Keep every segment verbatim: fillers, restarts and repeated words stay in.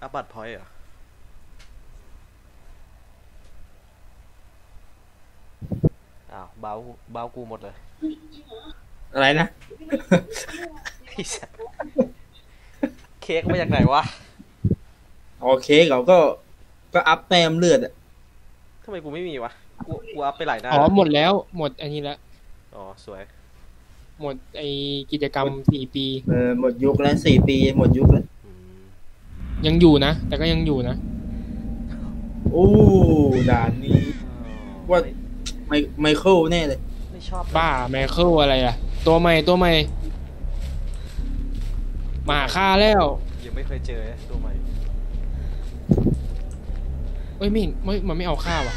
อัพบัตพอยต์เหรออ้าวเบาเบากูหมดเลยอะไรนะไอ้สัสเค้กมาจากไหนวะโอเคเขาก็ก็อัพแต้มเลือดอ่ะทำไมกูไม่มีวะกูกูอัพไปหลายหน้าอ๋อหมดแล้วหมดอันนี้แล้วอ๋อสวยหมดไอกิจกรรมสี่ปีเออหมดยุคแล้วสี่ปีหมดยุคแล้วยังอยู่นะแต่ก็ยังอยู่นะโอ้ด่านนี้ว่าไมไมเคิลแน่เลยไม่ชอบบ้าไมเคิลอะไรอ่ะตัวใหม่ตัวใหม่มาฆ่าแล้วยังไม่เคยเจอตัวใหม่เอ้ยไม่เห็นไม่มันไม่เอาฆ่าว่ะ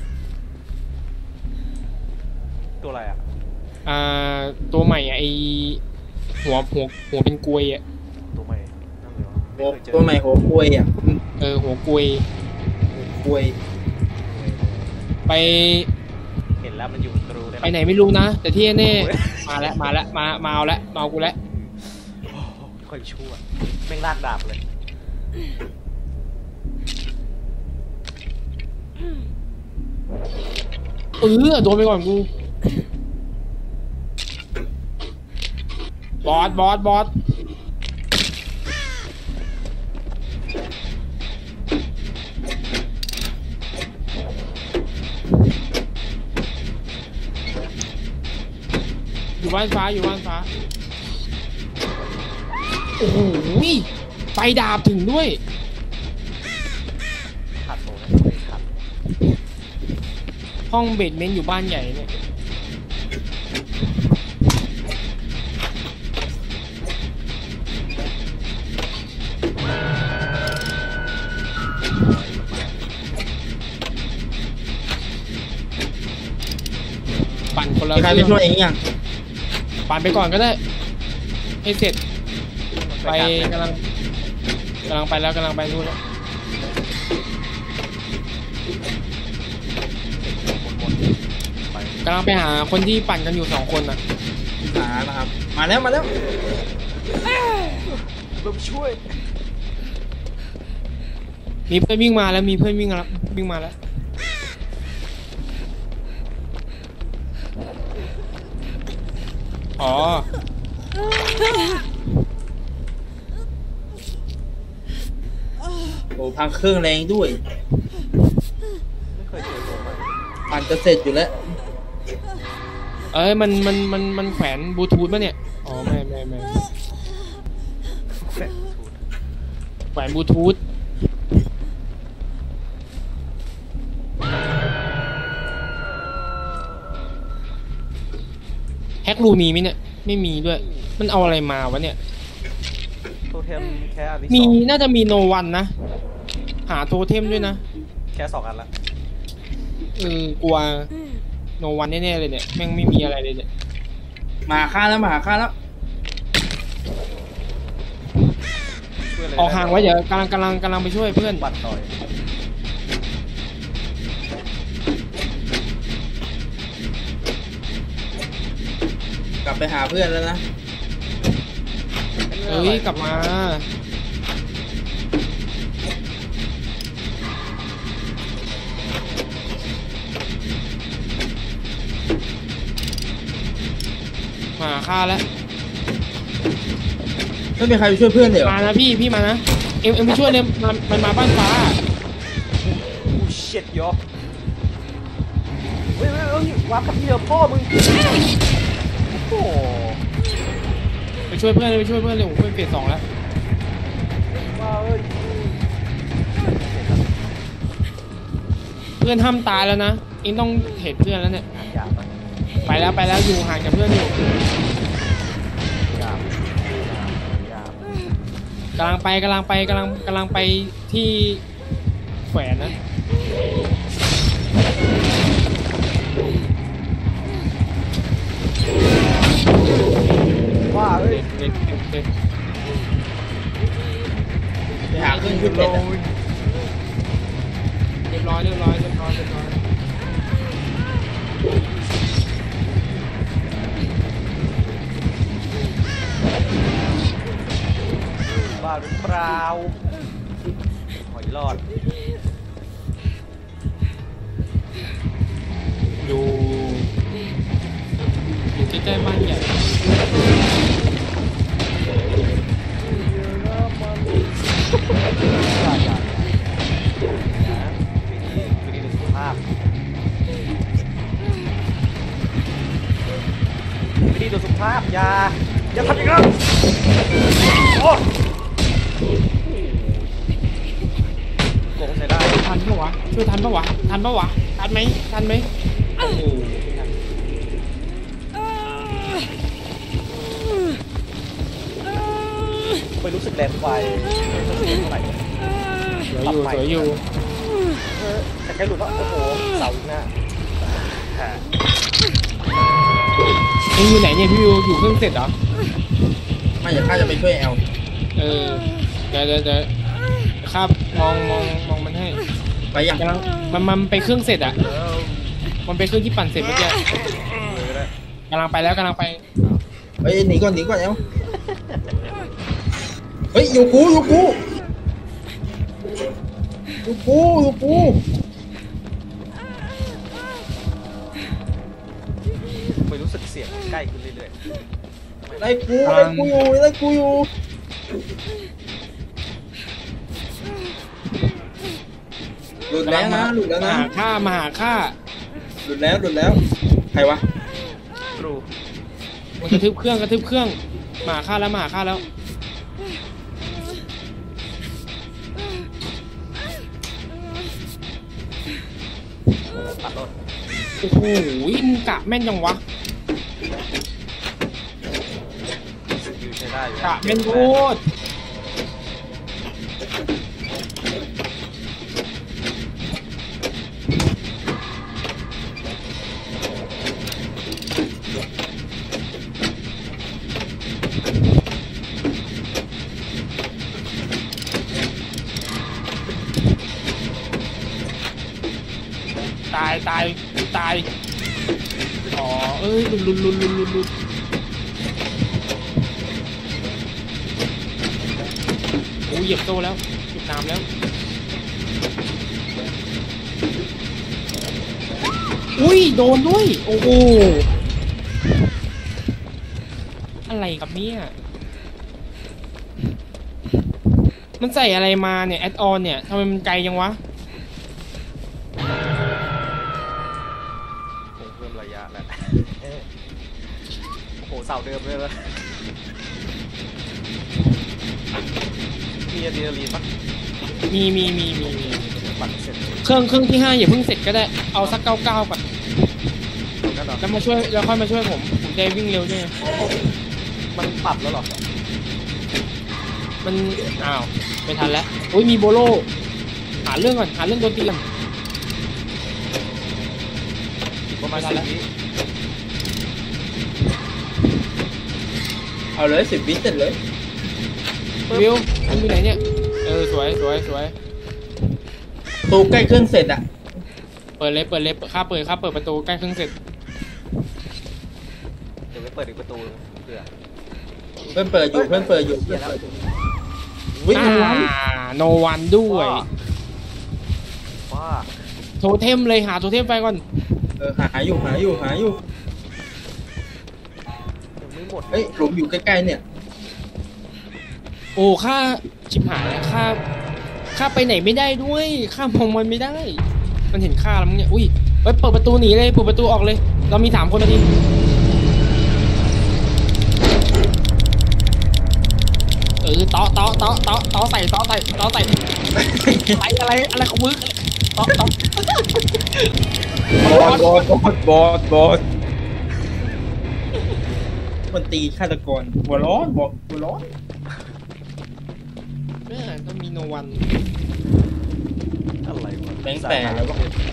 ตัวอะไรอ่ะอ่าตัวใหม่ไอหัวหัวหัวเป็นกลวยอ่ะตัวใหม่ตัวใหม่หัวกลวยอ่ะเออหัวกลวยหัวกลวยไปเห็นแล้วมันอยู่กรูไปไหนไม่รู้นะแต่ที่แน่มาแล้วมาแล้วมามาเอาแล้วมาเอากูแล้วค่อยชั่วแม่งลากดาบเลยเออโดนไปก่อนกูบอสบอสบอสอยู่บ้านฟ้าอยู่บ้านฟ้าโอ้โหไฟดาบถึงด้วยขัดโตนะขัดห้องเบดเมนต์อยู่บ้านใหญ่เนี่ยปั่นคนละใครไปช่วยเองยังปั่นไปก่อนก็ได้ให้เสร็จไปกำลังกำลังไปแล้วกำลังไปนู่นแล้วกำลังไปหาคนที่ปั่นกันอยู่สองคนน่ะมาแล้วครับมาแล้วมาแล้วลงช่วยมีเพื่อนวิ่งมาแล้วมีเพื่อนวิ่งแล้ววิ่งมาแล้วอ๋อโอ้พังเครื่องแรงด้วยไม่เคยเจอตัวใหม่ปั่นจะเสร็จอยู่แล้วเอ้ยมันมันมันมันแขวนบลูทูธป่ะเนี่ยอ๋อไม่ไม่ไม่แขวนบลูทูธแฮกรูมีไหมเนี่ยไม่มีด้วยมันเอาอะไรมาวะเนี่ยโทเทมแค่อันที่มีน่าจะมีโนวันนะหาโทเทมด้วยนะแค่สองอันละเออกลัวโนวันแน่ๆเลยเนี่ยแม่งไม่มีอะไรเลยเนี่ยมาฆ่าแล้วมาฆ่าแล้วออกห่างไว้เดี๋ยวกำลังกำลังกำลังไปช่วยเพื่อนบัตรหน่อยกลับไปหาเพื่อนแล้วนะเอ้ยกลับมามาฆ่าแล้วไม่มีใครไปช่วยเพื่อนเดี๋ยวมานะพี่พี่มานะเอ็มเอ็มไปช่วยเลยมันมันมาบ้านฟ้าโอ้เช็ดยอเฮ้ยเฮ้ยเฮ้ยวาร์ปกับพี่เดียวพ่อมึงโอ้ไปช่วยเพื่อนเลยไปช่วยเพื่อนเลยผมเพื่อนเฟสสองแล้วว้าวเอ้ยเพื่อนห้ามตายแล้วนะเองต้องเห็นเพื่อนแล้วเนี่ยไปแล้วไปแล้วอยู่ห่างจากเพื่อนอยู่กำลังไปกำลังไปกำลังกำลังไปที่แขวนนะว้าเอ้ยเด็ดเด็ดเด็ดไปหาเครื่องชุดเด็ดเรียบร้อยเรียบร้อยเรียบร้อยเรียบร้อยบ้าหรือเปล่าหอยรอดอยู่อยู่ใกล้ๆบ้านใหญ่วิธีดูสุขภาพวิธีดูสุขภาพอย่าอย่าทำอย่างนั้นโอ้โกงใช้ได้ทันปะวะช่วยทันปะวะทันปะวะทันไหมทันไหมโอ้โหไม่รู้สึกแรงไฟรู้สึกเท่าไหร่สวยอยู่สวยอยู่เออแต่แค่หลุดว่าโอ้โหเสาอีกหน้าเอ็งอยู่ไหนเนี่ยพี่วิวอยู่เครื่องเสร็จเหรอไม่อยากข้าจะไปช่วยแอลเออเดี๋ยวเดี๋ยวเดี๋ยวครับมองมองมองมันให้ไปยังกำลังมันมันไปเครื่องเสร็จอ่ะมันไปเครื่องที่ปั่นเสร็จเมื่อกี้กำลังไปแล้วกำลังไปเฮ้ยหนีก่อนหนีก่อนแอลเฮ้ยอยู่กูอยู่กูอยู่กูอยู่กูไม่รู้สึกเสียงใกล้ขึ้นเรื่อยไล่กูไล่กูอยู่ไล่กูอยู่หลุดแล้วนะหลุดแล้วมานะหาค่ามาหาค่าหลุดแล้วหลุดแล้วใครวะๆครูมันกระทึบเครื่องกระทึบเครื่องมาหาค่าแล้วมาหาค่าแล้วตัดรถโอ้โหมึงกะแม่นยังวะอยู่ใช้ได้อยู่กะแม่นโคตรตายตายตายอ๋อเอ้ยลุนลุนลุนลุนลุนลุนโอ้ยเหยียบโซ่แล้วเหยียบน้ำแล้วอุ้ยโดนด้วยโอ้โหอะไรกับเนี่ยมันใส่อะไรมาเนี่ยแอดออนเนี่ยทำไมมันไกลจังวะคงเพิ่มระยะแหละโอ้โหเสาเดิมเลยเลยมีอะดรีนาลีนปะมีมีมีมีมีปั่นเสร็จเครื่องเครื่องที่ห้าอย่าเพิ่งเสร็จก็ได้เอาสักเก้าเก้าก่อนนั่นเหรอแล้วมาช่วยแล้วค่อยมาช่วยผมผมจะวิ่งเร็วด้วยไงมันปรับแล้วเหรอมันอ้าวไม่ทันแล้วอุ้ยมีโบโลหาเรื่องก่อนหาเรื่องโดนตีก่อนประมาณสิบวิเอาเลยสิบวิเสร็จเลยวิวมันอยู่ไหนเนี่ยเออสวยสวยสวยตูใกล้เครื่องเสร็จอ่ะเปิดเลยเปิดเลยข้าเปิดข้าเปิดประตูใกล้เครื่องเสร็จเดี๋ยวไปเปิดอีกประตูเผื่อเพื่อนเปิดอยู่เพื่อนเปิดอยู่เหี้เพื่ยอนแล้วเปิดอยู่วิ่งอ่าวันโนวันด้วยว้าโทเทมเลยหาโทเทมไปก่อนเออหาอยู่หาอยู่หาอยู่ยังไม่หมดเฮ้ยหลุมอยู่ใกล้ๆเนี่ยโอ้ข้าชิบหายแล้วข้าข้าไปไหนไม่ได้ด้วยข้ามองมันไม่ได้ มันเห็นข้าแล้วมึงเนี่ยอุ้ยเฮ้ยเปิดประตูหนีเลยเปิดประตูออกเลย เรามีสามคนนาทีเออต่อต่อต่อต่อต่อใส่ต่อใส่ต่อใส่อะไรอะไรอะไรของมึงต่อต่อบอสบอสบอสบอสบอสมันตีฆาตกรหัวร้อนบอกหัวร้อนเนี่ยก็มีโนวันอะไรวะแบงค์แต่แล้วก็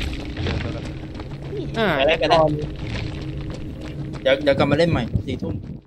อ่าไปได้ไปได้ เดี๋ยวเดี๋ยวกลับมาเล่นใหม่สี่ทุ่ม